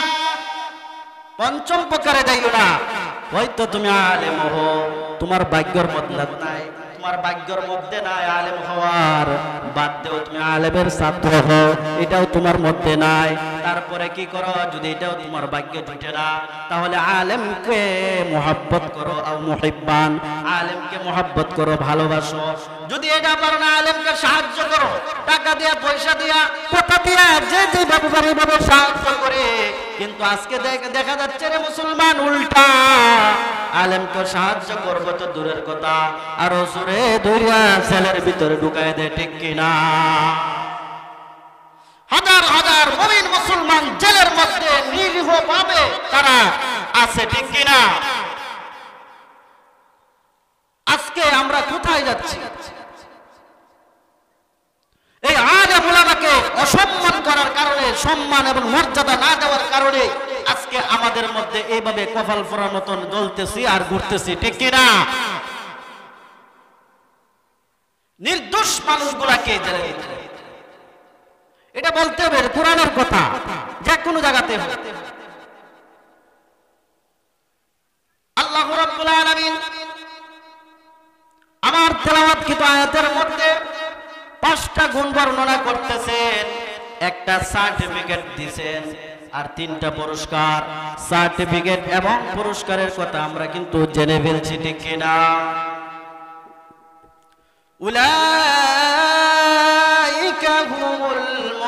পঞ্চম প্রকারে যাইও না। হয়তো তুমি আলেম হও, তোমার ভাগ্যের মধ্যে নাই, তোমার ভাগ্যের মধ্যে নাই আলেম হওয়ার, বাদ দেও তুমি আলেমের ছাত্র হও, এটাও তোমার মধ্যে নাই। তারপরে কি করো? যদি এটাও তোমার ভাগ্যে জুটে না, তাহলে আলেমকে মুহাব্বত করো, আও মুহিব্বান, আলেমকে মুহাব্বত করো, ভালোবাসো। যদি এটা পারো না, আলেমকে সাহায্য করো, টাকা দিয়া, পয়সা দিয়া, কথা দিয়া, যে যেভাবে পারে এইভাবে সাহায্য করে। কিন্তু আজকে দেখা যাচ্ছে রে মুসলমান, উল্টা। আলেমকে সাহায্য করবো তো দূরের কথা, আরো জোরে ধরিয়া ছেলের ভিতরে ঢুকায় দেয়, ঠিক কিনা? হাজার হাজার মুমিন মুসলমান জেলের মধ্যে নিরীহ ভাবে তারা আছে, ঠিক কিনা? আজকে আমরা কোথায় যাচ্ছি? এই আলেম উলামাকে অসম্মান করার কারণে, সম্মান এবং মর্যাদা না দেওয়ার কারণে আজকে আমাদের মধ্যে এইভাবে কপাল ফোড়ার মতন জ্বলতেছি আর ঘুরতেছি, ঠিক কিনা? নির্দোষ মানুষগুলাকে জেলে দিতে, এটা বলতে হবে, কোরআনের কথা, যে কোনো জায়গাতে। আল্লাহ রাব্বুল আলামিন আমার তেলাওয়াতকৃত আয়াতের মধ্যে 5টা গুণ বর্ণনা করতেছেন, একটা সার্টিফিকেট দিবেন, আর 3টা পুরস্কার। সার্টিফিকেট এবং পুরস্কারের কথা আমরা কিন্তু জেনে ফেলছি, ঠিক কিনা? উলাইকা হুমুল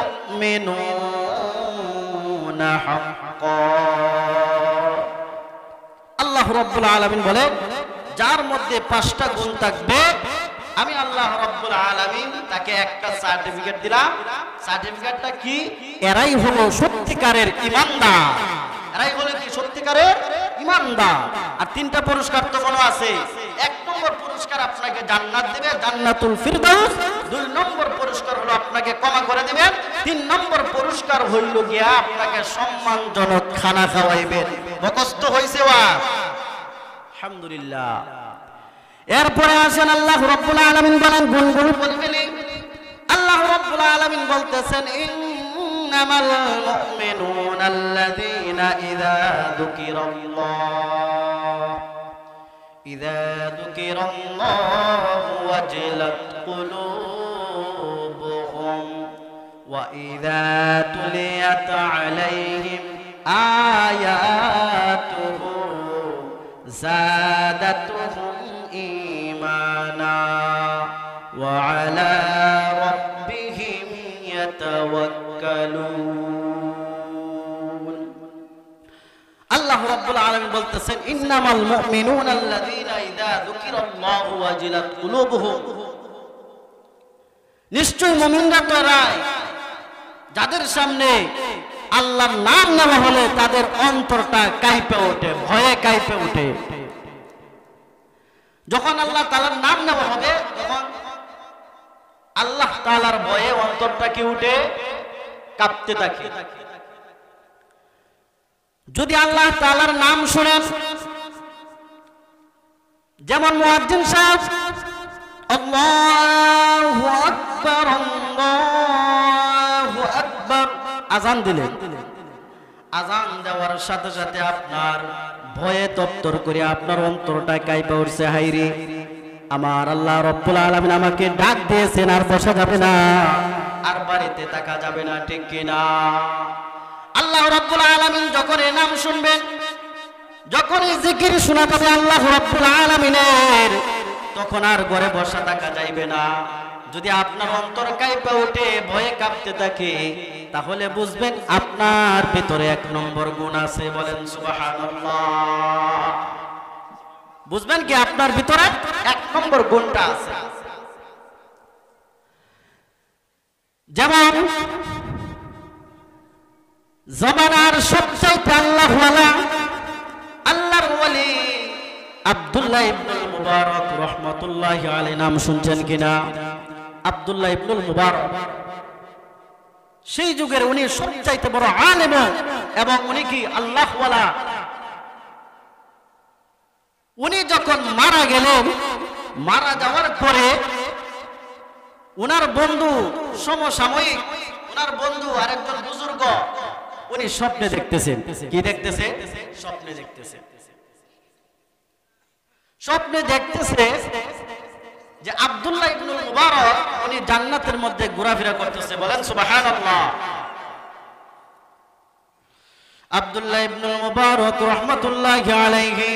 মুমিনুনা হাক্কান। আল্লাহ রাব্বুল আলামিন বলেন, যার মধ্যে 5টা গুণ থাকবে, আমি আল্লাহ রাব্বুল আলামিন তাকে একটা সার্টিফিকেট দিলাম। সার্টিফিকেটটা কি? এরাই হলো সত্যিকারের ঈমানদার, এরাই হলো কি? সত্যিকারের ঈমানদার। আর 3টা পুরস্কার তো বলা আছে। 1 নম্বর পুরস্কার আপনাকে জান্নাত দিবে, জান্নাতুল ফিরদাউস। 2 নম্বর পুরস্কার হলো আপনাকে ক্ষমা করে দিবেন। 3 নম্বর পুরস্কার হইল গিয়া আপনাকে সম্মানজনক খানা খাওয়াইবেন। মুখস্থ হইছে ওয়া? আলহামদুলিল্লাহ। এরপরে আসেন আল্লাহ রাব্বুল আলামিন বলেন, গুণগুলো বলবেন। আল্লাহ রাব্বুল আলামিন বলতেছেন, ইন্নামাল মুমিনুনা আল্লাযীনা ইযা যুকিরাল্লাহু ওয়াজিলাত কুলুবুহুম ওয়া ইযা তুলিয়াত আলাইহিম আয়াতুহু যাদাতুহুম ঈমানা ওয়া আলা রাব্বিহিম ইয়াতাওয়াক্কালুন। আল্লাহ রাব্বুল আলামিন বলতেছেন, ইন্নামাল মুমিনুনা আল্লাযীনা ইযা যুকিরাল্লাহু ওয়াজিলাত কুলুবুহুম। নিশ্চয় মুমিনরা তারাই যাদের সামনে আল্লাহর নাম নেওয়া হলে তাদের অন্তরটা কাঁপে ওঠে, ভয়ে কাঁপে ওঠে। যখন আল্লাহ তাআলার নাম নেওয়া হবে, তখন আল্লাহ তাআলার ভয়ে অন্তরটা কি উঠে? কাঁপতে থাকে। যদি আল্লাহ তাআলার নাম শুনেন, যেমন মুয়াজ্জিন সাহেব আল্লাহু আকবার আল্লাহু আকবার আযান দিলেন, আযান দেওয়ার সাথে সাথে আপনার ভয়ে তপ্তর করে আপনার অন্তরটা কাঁপে উঠছে, হায়রে আমার আল্লাহ রাব্বুল আলামিন আমাকে ডাক দিয়েছেন, আর বসা যাবে না, আর বাড়িতে থাকা যাবে না, ঠিক কিনা? আল্লাহ রাব্বুল আলামিন যখন এই নাম শুনবেন, যখন এই জিকির শোনা যাবে আল্লাহ রাব্বুল আলামিনের, তখন আর ঘরে বসা থাকা যাইবে না, যদি আপনার অন্তর কাঁপে ওঠে, ভয়ে কাঁপতে থাকে, তাহলে বুঝবেন আপনার ভিতরে 1 নম্বর গুণ আছে। বলেন সুবহানাল্লাহ। বুঝবেন কি আপনার ভিতরে 1 নম্বর গুণটা আছে। যেমন জমানার সবচেয়ে আল্লাহওয়ালা, আল্লাহর ওয়ালি আব্দুল্লাহ ইবনুল মুবারক রাহমাতুল্লাহি আলাইহি, নাম শুনছেন কিনা? আব্দুল্লাহ ইবনুল মুবারক সেই যুগের উনি সবচাইতে বড় আলেম এবং উনি কি আল্লাহওয়ালা। উনি যখন মারা গেলেন, মারা যাওয়ার পরে উনার বন্ধু, সমসাময়িক উনার বন্ধু আরেকজন বুজুর্গ, উনি স্বপ্নে দেখতেছেন। কি দেখতেছে? স্বপ্নে দেখতেছে। স্বপ্নে দেখতেছে যে আব্দুল্লাহ ইবনুল মুবারক উনি জান্নাতের মধ্যে ঘোরাফেরা করতেছে। বলেন সুবহানাল্লাহ। আব্দুল্লাহ ইবনুল মুবারক রাহমাতুল্লাহি আলাইহি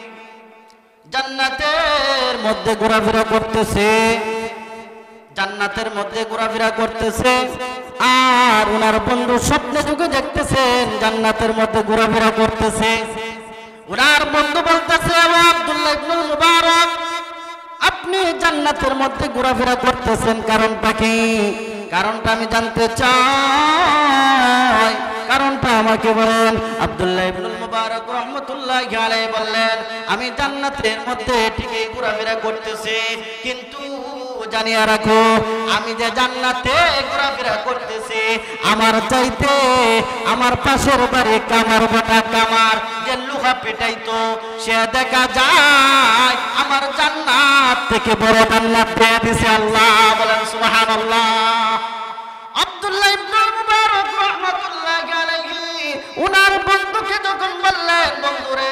জান্নাতের মধ্যে ঘোরাফেরা করতেছে, জান্নাতের মধ্যে ঘোরাফেরা করতেছে। আর ওনার বন্ধু স্বপ্নে যুগে দেখতেছেন জান্নাতের মধ্যে ঘোরাফেরা করতেছে। ওনার বন্ধু বলতেছে, আব্দুল্লাহ ইবনুল মুবারক, আপনি জান্নাতের মধ্যে ঘোরাফেরা করতেছেন, কারণটা কি? কারণটা আমি জানতে চাই, কারণটা আমাকে বলেন। আব্দুল্লাহ ইবনুল মুবারক রাহমাতুল্লাহি আলাইহি বললেন, আমি জান্নাতের মধ্যে ঠিকই ঘোরাফেরা করতেছি, কিন্তু জানিয়ে রাখো, আমি যে জান্নাতে ঘোরাফেরা করতেছি, আমার চাইতে আমার পাশের বাড়ি কামার বাটা কামার যে লোহা পেটাইতো, সে দেখা যায় আমার জান্নাত থেকে বড় জান্নাত পেয়ে দিছে আল্লাহ। বলেন সুবহানাল্লাহ। আব্দুল্লাহ ইবনুল মুবারক রাহমাতুল্লাহি আলাইহি উনার বন্ধুকে যখন বললেন, বন্ধুরে,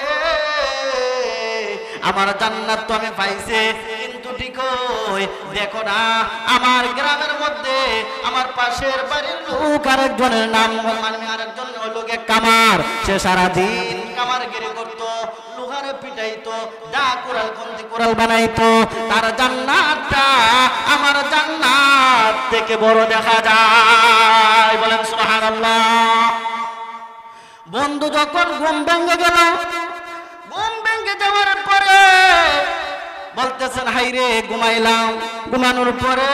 আমার জান্নাত তো আমি পাইছি, কিন্তু ঠিক দেখো না, আমার গ্রামের মধ্যে আমার পাশের বাড়ির লোক আরেকজনের নাম, মানে আরেকজন লোকে কামার, সে সারাদিন কামারগিরি করতো, লোহারে পিটাইতো, দা কুড়াল কমতি কুড়াল বানাইতো, তার জান্নাতটা আমার জান্নাত থেকে বড় দেখা যায়। বলেন সুবহানাল্লাহ। বন্ধু যখন ঘুম ভেঙে গেল, ঘুম ভেঙে যাওয়ার পরে বলতেছেন, হাইরে ঘুমাইলাম, ঘুমানোর পরে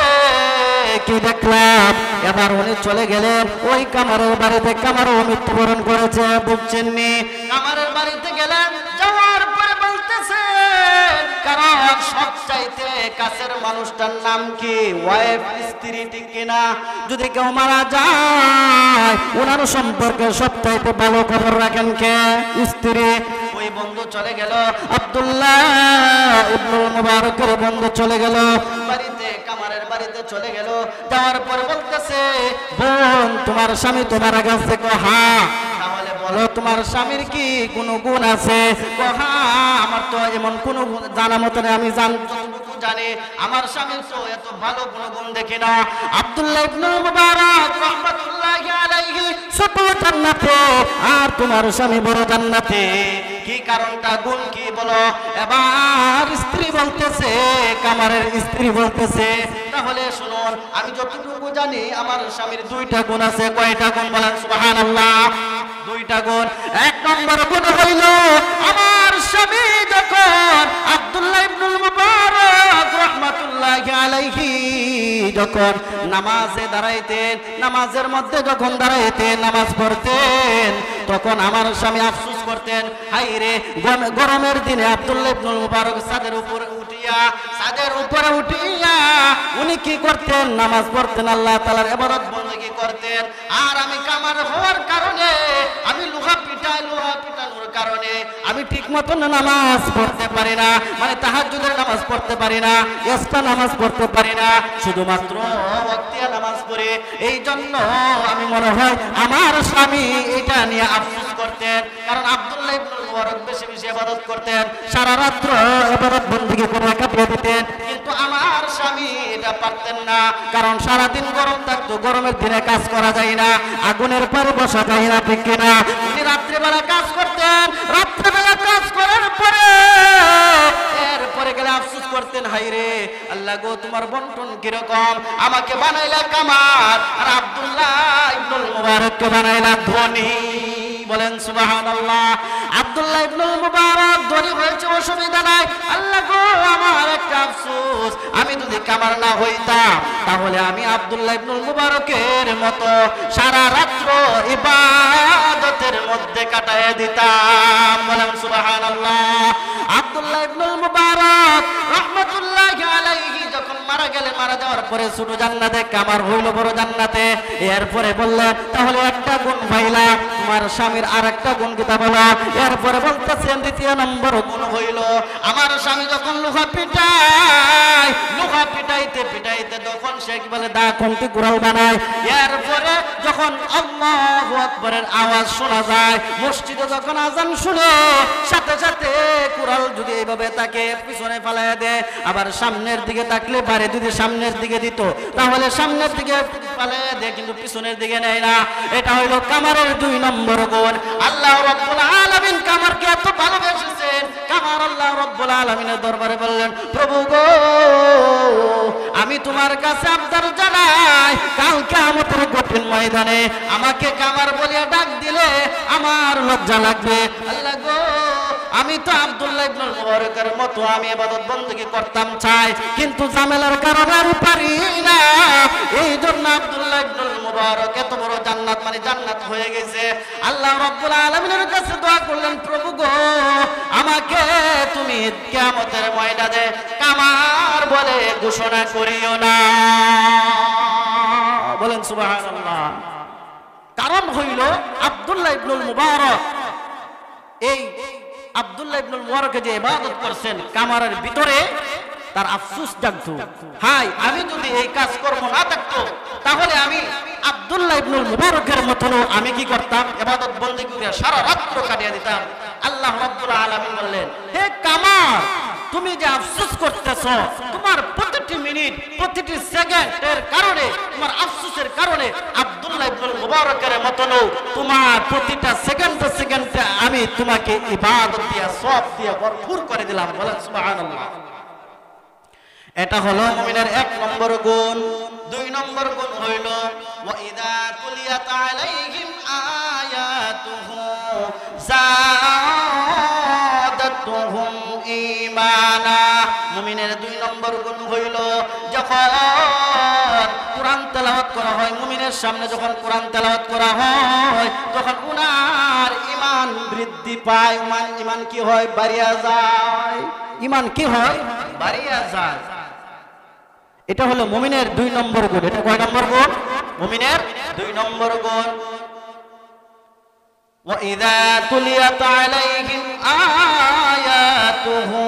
কি দেখলাম, এবার উনি চলে গেলেন ওই কামারের বাড়িতে। কামারও মৃত্যুবরণ করেছে, বুঝছেননি? কামারের বাড়িতে গেলেন, যাওয়ার পরে বলতেছেন, কারণ সবচাইতে কাছের মানুষটার নাম কি? ওয়াইফ, স্ত্রী, ঠিক কিনা? যদি কেউ মারা যায়, ওনার সম্পর্কে সবচাইতে ভালো খবর রাখেন কে? স্ত্রী। ওই বন্ধু চলে গেল, আব্দুল্লাহ ইবনুল মুবারকের বন্ধু চলে গেল বাড়িতে, কামারের বাড়িতে চলে গেল। যাওয়ার পর বলতেছে, বোন, তোমার স্বামী তোমার কাছে? হ্যাঁ। তাহলে বলো, তোমার স্বামীর কি কোনো গুণ আছে? হ্যাঁ, আমার তো এমন কোনো জানা মতো নেই, আমি জানি আমার স্বামীর তো এত ভালো কোনো গুণ দেখি না। আব্দুল্লাহ ইবনুল মুবারক রাহমাতুল্লাহি আলাইহি ছোট জান্নাতে, আর তোমার স্বামী বড় জান্নাতে। কি কারণটা, গুণ কি বলো? এবার স্ত্রী বলতেছে, কামারের স্ত্রী বলতেছে, তাহলে শুনুন, আমি যতটুকু জানি আমার স্বামীর 2টা গুণ আছে। কয়টা গুণ? বলেন সুবহানাল্লাহ। 2টা গুণ। 1 নম্বর গুণ হইল, আমার স্বামী যখন আব্দুল্লাহ ইবনুল মুবারক রাহমাতুল্লাহি আলাইহি যখন নামাজে দাঁড়াইতেন, নামাজের মধ্যে যখন দাঁড়াইতেন, নামাজ পড়তেন, তখন আমার স্বামী আফসোস করতেন, হাইরে গরমের দিনে আব্দুল্লাহ ইবনুল মুবারক ছাদের উপরে উঠিয়া উনি কি করতেন? নামাজ পড়তেন, আল্লাহ তাআলার ইবাদত বندگی করতেন। আর আমি কামার হওয়ার কারণে, আমি লোহা পিটানোর কারণে আমি ঠিক মতো নামাজ পড়তে পারি না, মানে তাহাজ্জুদের নামাজ পড়তে পারি না, ইসফা নামাজ পড়তে পারি না, শুধুমাত্র ওয়াক্তিয়া নামাজ পড়ে। এই জন্য আমি মনে হয় আমার স্বামী এটা নিয়ে আফসোস করতেন, কারণ আব্দুল্লাহ ইবনুল মুবারক বেশি বেশি ইবাদত করতেন, সারা রাত্র ইবাদত বندگی করে কাটিয়ে দিতেন, কিন্তু আমার স্বামী এটা পারতেন না, কারণ সারা দিন গরম থাকতো, গরমের দিনে কাজ করা যায় না, আগুনের পরে বসা যায় না, ঠিক কিনা? উনি রাত্রিবেলা কাজ করতেন, রাত্রিবেলা কাজ করার পরে এরপরে গেলে আফসোস করতেন, হাই রে আল্লাহ গো তোমার বন্টন কিরকম, আমাকে বানাইলা কামার আর আব্দুল্লাহ ইবনুল মুবারককে বানাইলা ধনী। বলেন সুবহানাল্লাহ। আব্দুল্লাহ ইবনুল মুবারক ধনী হয়েছে, অসুবিধা নাই। আল্লাহ গো আমার একটা আফসোস, আমি যদি কামার না হইতাম তাহলে আমি আব্দুল্লাহ ইবনুল মুবারকের মতো সারা রাত্র ইবাদতের মধ্যে কাটায় দিতাম। বলেন সুবহানাল্লাহ। আব্দুল্লাহ ইবনুল মুবারক রাহমাতুল্লাহি আলাইহি যখন মারা গেলেন, মারা যাওয়ার পরে ছোট জান্নাতে কামার হইল বড় জান্নাতে। এরপরে বললেন তাহলে একটা গুণ পাইলা, তোমার স্বামীর আরেকটা গুণ কি তা বলো। এরপরে বলতেছেন দ্বিতীয় নম্বর গুণ হইল আমার স্বামী যখন লোহা পিটায়, লোহা পিটাইতে পিটাইতে যখন সে কি বলে দা কমতি কুড়াল বানায়, এরপরে যখন আল্লাহু আকবারের আওয়াজ শোনা যায়, মসজিদে যখন আজান শুনে সাথে সাথে কুড়াল যদি এইভাবে তাকে পিছনে ফালাইয়া দেয়, আবার সামনের দিকে তাকলে পারে যদি সামনের দিকে দিত তাহলে সামনের দিকে ফালাইয়া দেয়, কিন্তু পিছনের দিকে নেয় না। এটা হইল কামারের 2 নম্বর গুণ। আল্লাহ রাব্বুল আলামিন কামারকে এত ভালোবেসেছেন, কামার আল্লাহ রাব্বুল আলামিনের দরবারে বললেন প্রভু গো আমি তোমার কাছে আবদার জানাই, কাল কিয়ামতের কঠিন ময়দানে আমাকে কামার বলিয়া ডাক দিলে আমার লজ্জা লাগবে। আল্লাহ গো আমি তো আব্দুল্লাহ ইবনুল মুবারকের মতো আমি ইবাদত বندگی করতাম চাই, কিন্তু ঝামেলার কারণে আমি পারি না। এই জন্য আব্দুল্লাহ ইবনুল মুবারক এত বড় জান্নাত মানে জান্নাত হয়ে গেছে। আল্লাহ রাব্বুল আলামিনের কাছে দোয়া করলেন প্রভু গো আমাকে তুমি কিয়ামতের ময়দানে কামার বলে ঘোষণা করিও না। বলেন সুবহানাল্লাহ। কারণ হইল আব্দুল্লাহ ইবনুল মুবারক, এই আব্দুল্লাহ ইবনুল মুবারকে যে ইবাদত করছেন কামারের ভিতরে তার আফসোস জাগতো, হাই আমি যদি এই কাজ কর্ম না থাকতো তাহলে আমি আব্দুল্লাহ ইবনুল মুবারকের মতন আমি কি করতাম, ইবাদত বندگی করে সারা রাত কাটিয়ে দিতাম। আল্লাহ রাব্বুল আলামিন বললেন হে কামার তুমি যে আফসোস করতেছো, তোমার প্রতিটি মিনিট প্রতিটি সেকেন্ডের কারণে, তোমার আফসোসের কারণে আব্দুল্লাহ ইবনুল মুবারকের মতন তোমার প্রতিটা সেকেন্ডে সেকেন্ডে আমি তোমাকে ইবাদত দিয়া সওয়াব দিয়া ভরপুর করে দিলাম। বলেন সুবহানাল্লাহ। এটা হলো মুমিনের 1 নম্বর গুণ। 2 নম্বর গুণ হইল ওয়া ইযা তুলিয়াত আলাইহিম আয়াতুহু যাদাতুহুম ঈমানা। মুমিনের 2 নম্বর গুণ হইল যখন কোরআন তেলাওয়াত করা হয়, মুমিনের সামনে যখন কোরআন তেলাওয়াত করা হয় তখন উনার ঈমান বৃদ্ধি পায়। ঈমান কি হয়? বাড়িয়া যায়। ঈমান কি হয়? বাড়িয়া যায়। এটা হলো মুমিনের 2 নম্বর গুণ। এটা কয় নম্বর গুণ? মুমিনের 2 নম্বর গুণ। ওয়া ইযা তুলিয়াত আলাইহিম আয়াতুহু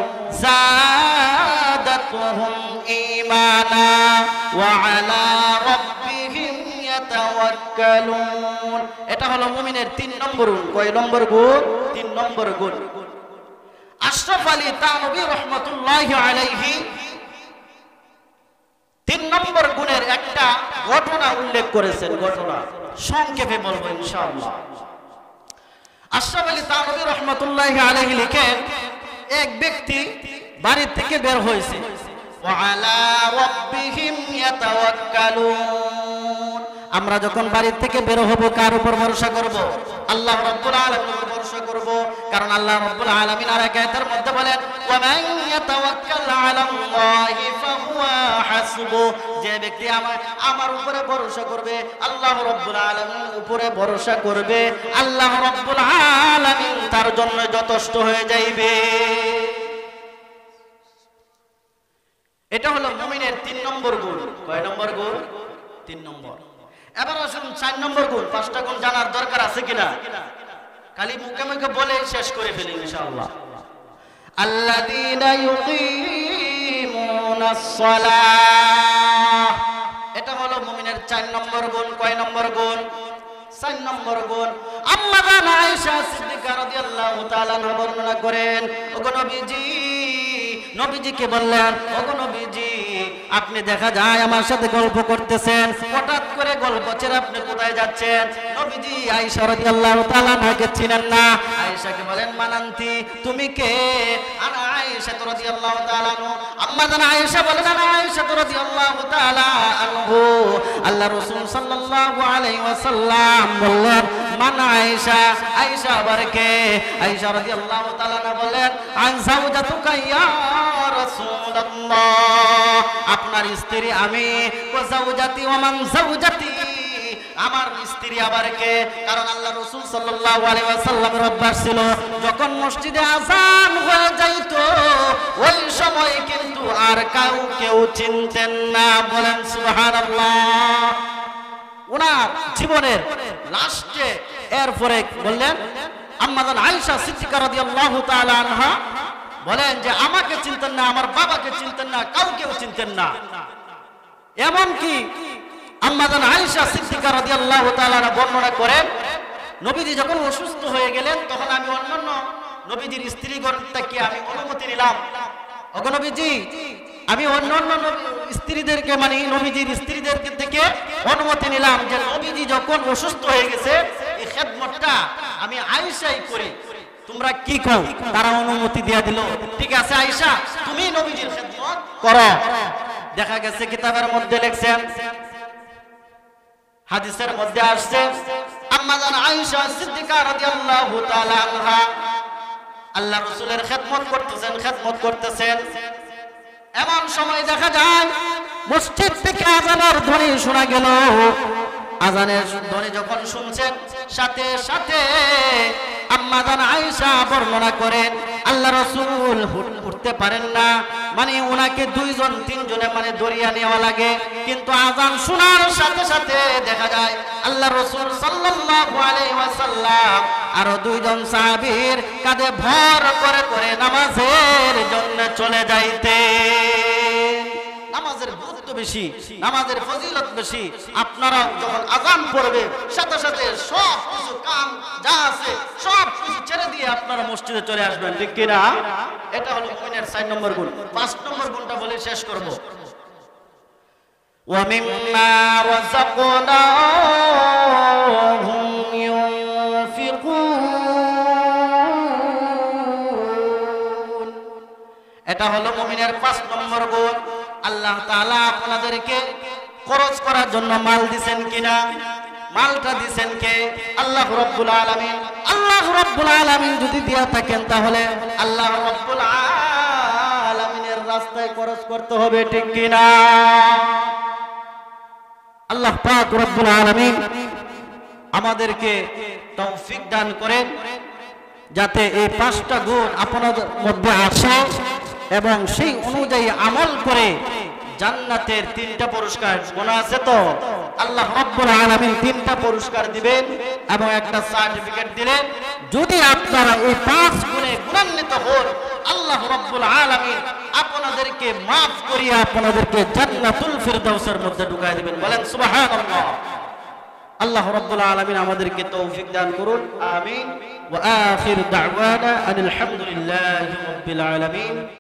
যাদাতুহুম ঈমানা ওয়া আলা রাব্বিহিম ইয়াতাওয়াক্কালুন। এটা হলো মুমিনের 3 নম্বর গুণ। কয় নম্বর গুণ? 3 নম্বর গুণ। আশরাফ আলী থানভী রাহমাতুল্লাহি আলাইহি 3 নম্বর গুণের একটা ঘটনা উল্লেখ করেছেন। ঘটনা সংক্ষেপে বলবো ইনশাআল্লাহ। আশরাফ আলী থানভী রাহমাতুল্লাহি আলাইহি লিখেন এক ব্যক্তি বাড়ি থেকে বের হয়েছে, ওয়া আলা রাব্বিহিম ইয়াতাওয়াক্কালুন। আমরা যখন বাড়ি থেকে বের হব কার উপর ভরসা করব? আল্লাহ রাব্বুল আলামিনের উপর ভরসা করব। কারণ আল্লাহ রাব্বুল আলামিন আর এক আয়াতের মধ্যে বলেন ওয়া মান ইয়াতাওয়াক্কাল আলাল্লাহি ফাহুয়া হাসবু। যে ব্যক্তি আমার উপরে ভরসা করবে, আল্লাহ রাব্বুল আলামিনের উপরে ভরসা করবে, আল্লাহ রাব্বুল আলামিন তার জন্য যথেষ্ট হয়ে যাইবে। এটা হলো মুমিনের 3 নম্বর গুণ। কয় নম্বর গুণ? 3 নম্বর। এবার আসুন 4 নম্বর গুণ। 5টা গুণ জানার দরকার আছে কিনা? খালি মুখে মুখে বলে শেষ করে ফেলি ইনশাআল্লাহ। আল্লাযীনা ইউকিমুনাস সালাহ। এটা হলো মুমিনের 4 নম্বর গুণ। কয় নম্বর গুণ? 4 নম্বর গুণ। আম্মা জান আয়েশা সিদ্দিকা রাদিয়াল্লাহু তাআলা আনহা বর্ণনা করেন, ওগো নবীজি, নবীজিকে বললেন ওগো নবীজি আপনি দেখা যায় আমার সাথে গল্প করতেছেন, হঠাৎ করে গল্প ছেড়ে আপনি কোথায় যাচ্ছেন? নবীজি আয়েশা রাদিয়াল্লাহু তাআলা আনহাকে চিনেন না। আয়েশাকে বলেন মানান্তি, তুমি কে? আনা আয়েশা রাদিয়াল্লাহু তাআলা আনহু। আম্মা জান আয়েশা বলেন আনা আয়েশা রাদিয়াল্লাহু তাআলা আনহু। আল্লাহ রাসূল সাল্লাল্লাহু আলাইহি ওয়াসাল্লাম বললেন মান আয়েশা, আয়েশা আবার কে? আয়েশা রাদিয়াল্লাহু তাআলা বলেন আন যাওজাতুকা ইয়া রাসূলুল্লাহ, আপনার স্ত্রী আমি। ওয়া যাওজাতি ওয়া মান যাওজাতি, আমার স্ত্রী আবার কে? কারণ আল্লাহ রাসূল সাল্লাল্লাহু আলাইহি ওয়াসাল্লামের অভ্যাস ছিল যখন মসজিদে আযান হয়ে যাইত ওই সময় কিন্তু আর কেউ চিনতেন না। বলেন সুবহানাল্লাহ। ওনার জীবনের লাস্টে এরপরে বললেন আম্মা জান আয়েশা সিদ্দিকা রাদিয়াল্লাহু তাআলা আনহা বলেন যে আমাকে চিনতেন না, আমার বাবাকে চিনতেন না, কাউকেও চিনতেন না। এমন কি আম্মা জান আয়েশা সিদ্দিকা রাদিয়াল্লাহু তাআলা বর্ণনা করেন নবীজি যখন অসুস্থ হয়ে গেলেন তখন আমি অন্যান্য নবীজির স্ত্রীগণ থেকে আমি অনুমতি নিলাম, ওগো নবীজি আমি অন্যান্য স্ত্রীদেরকে মানে নবীজির স্ত্রীদেরকে থেকে অনুমতি নিলাম যে নবীজি যখন অসুস্থ হয়ে গেছে এই খেদমতটা আমি আয়েশাই করি, তোমরা কি কও? তারা অনুমতি দিয়ে দিল, ঠিক আছে আয়েশা তুমি নবীজির খেদমত করো। দেখা গেছে কিতাবের মধ্যে লিখছেন, হাদিসের মধ্যে আসছে আম্মা জান আয়েশা সিদ্দিকা রাদিয়াল্লাহু তাআলা আনহা আল্লাহ রাসূলের খেদমত করতেছেন। এমন সময় দেখা যায় মসজিদ থেকে আযানের ধ্বনি শোনা গেল। আযানের ধ্বনি যখন শুনছেন সাথে সাথে আম্মা জান আয়েশা বর্ণনা করেন আল্লাহ রাসূল উঠতে পারেন না, মানে ওনাকে দুইজন তিনজনে মানে দরিয়া নেওয়া লাগে। কিন্তু আযান শোনার সাথে সাথে দেখা যায় আল্লাহ রাসূল সাল্লাল্লাহু আলাইহি ওয়াসাল্লাম আরো দুইজন সাহাবীর কাঁধে ভর করে করে নামাজের জন্য চলে যাইতেন। নামাজের গুরুত্ব বেশি, নামাজের ফজিলত বেশি। আপনারা যখন আযান পড়বে সাথে সাথে সব কিছু কাম যা আছে সব কিছু ছেড়ে দিয়ে আপনারা মসজিদে চলে আসবেন, ঠিক কি না? এটা হলো মুমিনের 4 নম্বর গুণ। 5 নম্বর গুণটা বলে শেষ করব। ওয়া মিম্মা রাযাকনাহুম ইউনফিকুন, এটা হলো মুমিনের 5 নম্বর গুণ। আল্লাহ তাআলা আপনাদেরকে খরচ করার জন্য মাল দিবেন কিনা? মালটা দিবেন কে? আল্লাহ রাব্বুল আলামিন। আল্লাহ রাব্বুল আলামিন যদি দিয়া থাকেন তাহলে আল্লাহ রাব্বুল আলামিনের রাস্তায় খরচ করতে হবে, ঠিক কি না? আল্লাহ পাক রব্বুল আলামিন আমাদেরকে তৌফিক দান করেন যাতে এই 5টা গুণ আপনাদের মধ্যে আসে এবং সেই অনুযায়ী আমল করে জান্নাতের 3টা পুরস্কার গোনা আছে তো আল্লাহ রাব্বুল আলামিন 3টা পুরস্কার দিবেন এবং একটা সার্টিফিকেট দিলেন। যদি আপনারা এই 5 গুণে গুণান্বিত হন আল্লাহ রাব্বুল আলামিন আপনাদেরকে maaf করিয়া আপনাদেরকে জান্নাতুল ফিরদাউসের মধ্যে ঢুকায় দিবেন। বলেন সুবহানাল্লাহ। আল্লাহ রাব্বুল আলামিন আমাদেরকে তৌফিক দান করুন, আমিন। ওয়া আখির দাওয়ানা আলহামদুলিল্লাহি রাব্বিল আলামিন।